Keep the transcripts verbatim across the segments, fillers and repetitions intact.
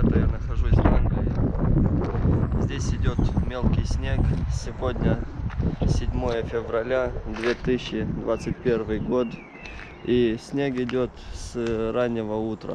ребята, я нахожусь в Англии. Здесь идет мелкий снег. Сегодня седьмое февраля две тысячи двадцать первый год. И снег идет с раннего утра.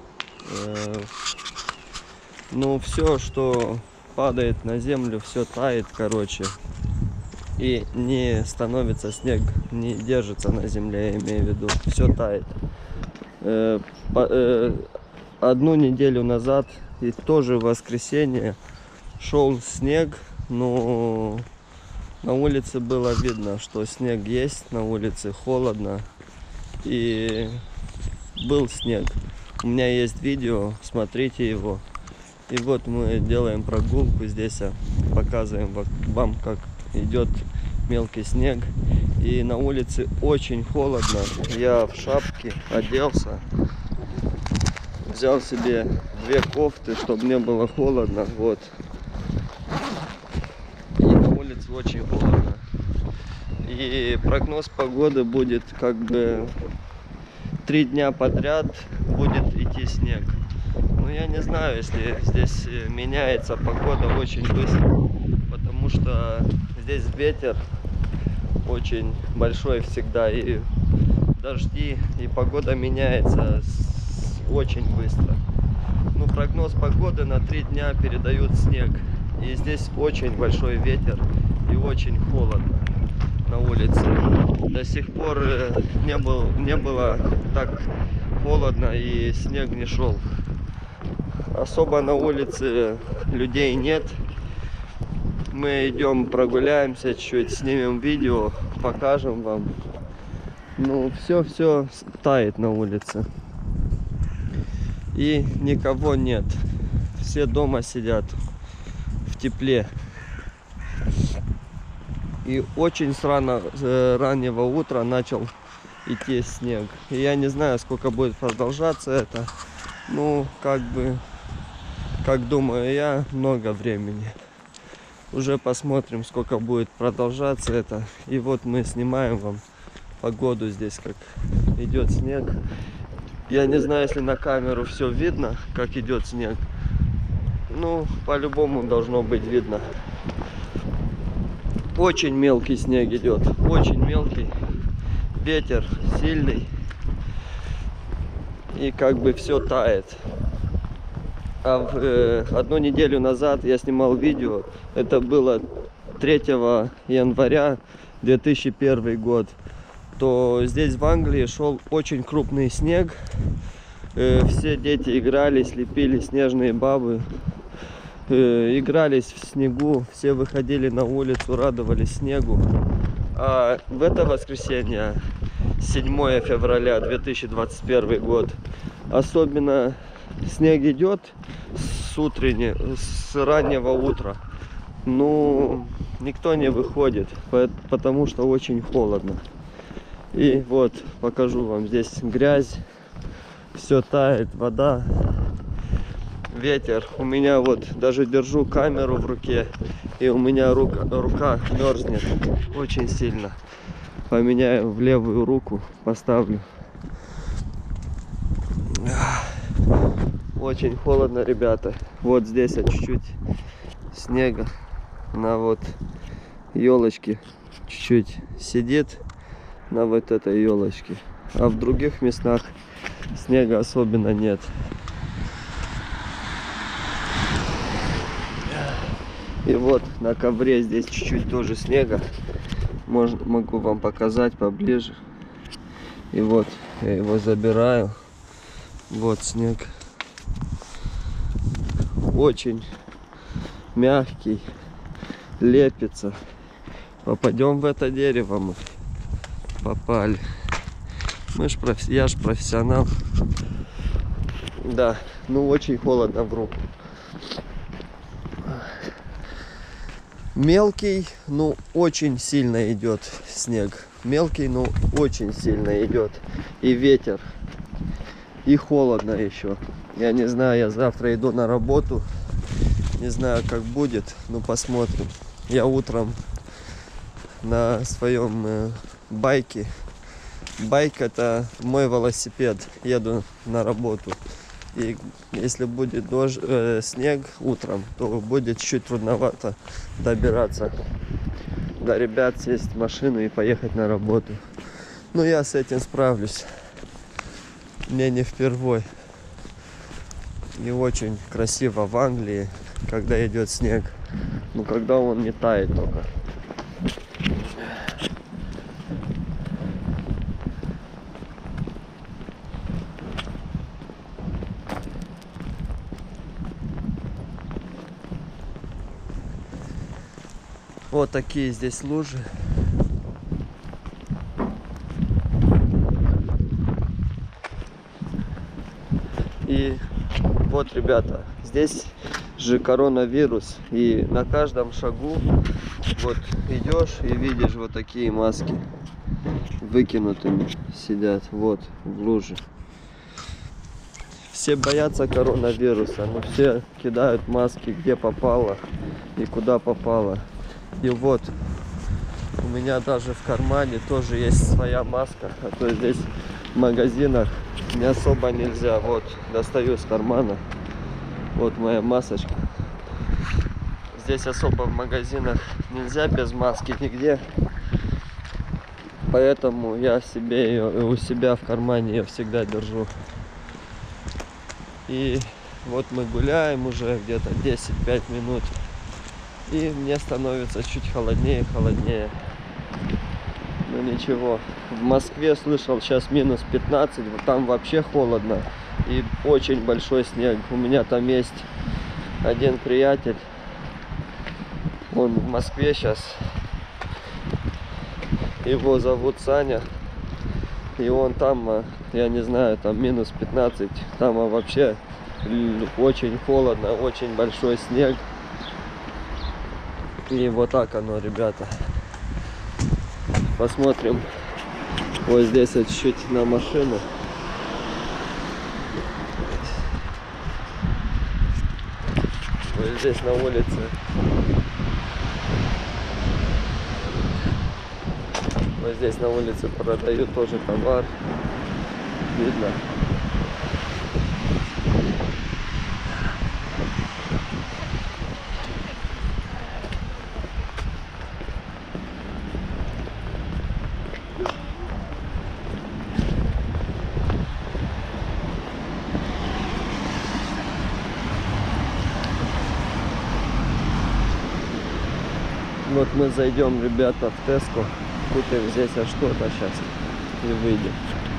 Ну, все, что падает на землю, все тает, короче. И не становится снег, не держится на земле, я имею в виду. Все тает. Э, по, э, одну неделю назад, и тоже в воскресенье, шел снег, но на улице было видно, что снег есть, на улице холодно. И был снег. У меня есть видео, смотрите его. И вот мы делаем прогулку здесь, показываем вам, как идет мелкий снег. И на улице очень холодно. Я в шапке оделся, взял себе две кофты, чтобы не было холодно. Вот. И на улице очень холодно. И прогноз погоды будет как бы три дня подряд будет идти снег. Но я не знаю, если здесь меняется погода очень быстро, потому что здесь ветер очень большой всегда, и дожди, и погода меняется очень быстро. Ну, прогноз погоды на три дня передают снег, и здесь очень большой ветер и очень холодно на улице. До сих пор не, был, не было так холодно и снег не шел. Особо на улице людей нет. Мы идем прогуляемся чуть-чуть, снимем видео, покажем вам. Ну, все-все тает на улице. И никого нет. Все дома сидят в тепле. И очень с рано, с раннего утра начал идти снег. И я не знаю, сколько будет продолжаться это. Ну, как бы, как думаю я, много времени. Уже посмотрим, сколько будет продолжаться это. И вот мы снимаем вам погоду здесь, как идет снег. Я не знаю, если на камеру все видно, как идет снег. Ну, по-любому должно быть видно. Очень мелкий снег идет, очень мелкий. Ветер сильный. И как бы все тает. А в, э, одну неделю назад я снимал видео. Это было третьего января две тысячи первый год. То здесь в Англии шел очень крупный снег. Э, все дети играли, слепили снежные бабы. Э, игрались в снегу. Все выходили на улицу, радовались снегу. А в это воскресенье, седьмое февраля две тысячи двадцать первый год, особенно снег идет с утреннего, с раннего утра. Ну, никто не выходит, потому что очень холодно. И вот, покажу вам, здесь грязь, все тает, вода, ветер. У меня вот, даже держу камеру в руке, и у меня рука, рука мерзнет очень сильно. Поменяю в левую руку, поставлю. Очень холодно, ребята. Вот здесь чуть-чуть снега на вот елочке чуть-чуть сидит, на вот этой елочке. А в других местах снега особенно нет. И вот на ковре здесь чуть-чуть тоже снега. Можно, могу вам показать поближе. И вот я его забираю. Вот снег. Очень мягкий, лепится. Попадем в это дерево мы. Попали. Мы ж проф... Я ж профессионал. Да, ну очень холодно в руку. Мелкий, ну очень сильно идет снег. Мелкий, ну очень сильно идет. И ветер. И холодно еще. Я не знаю, я завтра иду на работу. Не знаю, как будет, но посмотрим. Я утром на своем э, байке. Байк — это мой велосипед. Еду на работу. И если будет дождь, э, снег утром, то будет чуть трудновато добираться до ребят, сесть в машину и поехать на работу. Но я с этим справлюсь. Мне не впервой. И очень красиво в Англии, когда идет снег. Но когда он не тает только. Вот такие здесь лужи. И вот, ребята, здесь же коронавирус. И на каждом шагу вот идешь и видишь вот такие маски выкинутыми сидят вот в луже. Все боятся коронавируса, но все кидают маски где попало и куда попало. И вот у меня даже в кармане тоже есть своя маска, а то здесь в магазинах не особо нельзя. Вот достаю из кармана, вот моя масочка. Здесь особо в магазинах нельзя без маски нигде, поэтому я себе ее у себя в кармане ее всегда держу. И вот мы гуляем уже где-то десять-пять минут. И мне становится чуть холоднее и холоднее. Ну ничего. В Москве слышал сейчас минус пятнадцать. Там вообще холодно. И очень большой снег. У меня там есть один приятель. Он в Москве сейчас. Его зовут Саня. И он там, я не знаю, там минус пятнадцать. Там вообще очень холодно. Очень большой снег. И вот так оно, ребята. Посмотрим вот здесь вот чуть-чуть на машину. Вот здесь на улице. Вот здесь на улице продают тоже товар. Видно. Вот мы зайдем, ребята, в Теско, купим здесь а что-то сейчас и выйдем.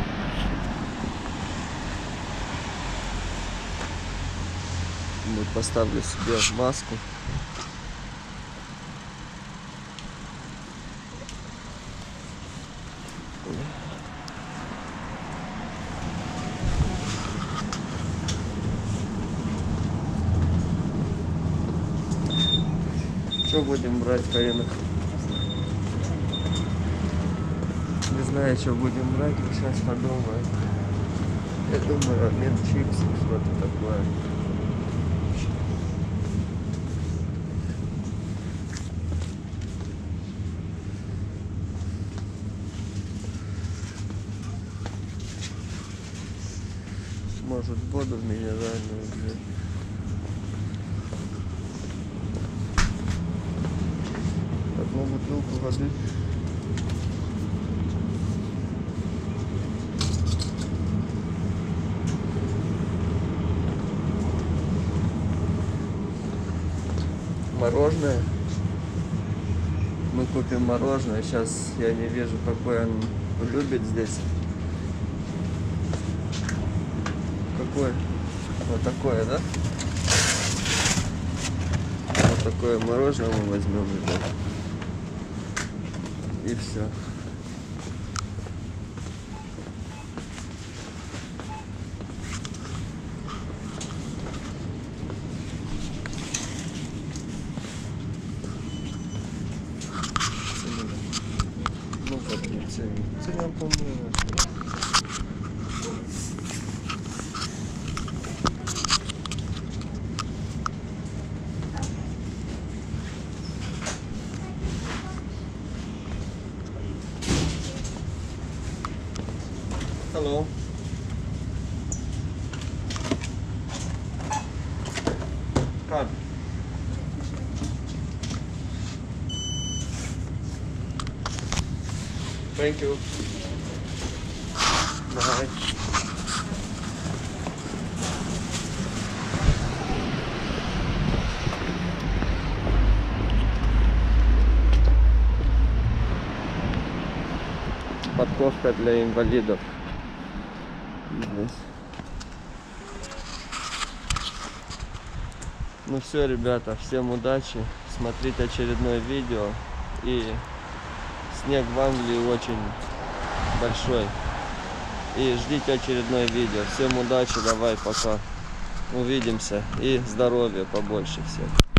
Вот поставлю себе маску. Что будем брать, Карина? Не знаю, что будем брать, но сейчас подумаю. Я думаю, обмен чипсы, что-то такое. Может, воду минеральную взять. Одну бутылку воды. Мороженое. Мы купим мороженое. Сейчас я не вижу, какой он любит здесь. Какое? Вот такое, да? Вот такое мороженое мы возьмем, ребят. И все. Ну как не ценим. Ценим, по-моему. Hello. Как? Thank you. Bye. Парковка для инвалидов. Здесь. Ну все, ребята, всем удачи. Смотрите очередное видео. И снег в Англии очень большой. И ждите очередное видео. Всем удачи, давай, пока. Увидимся. И здоровья побольше всем.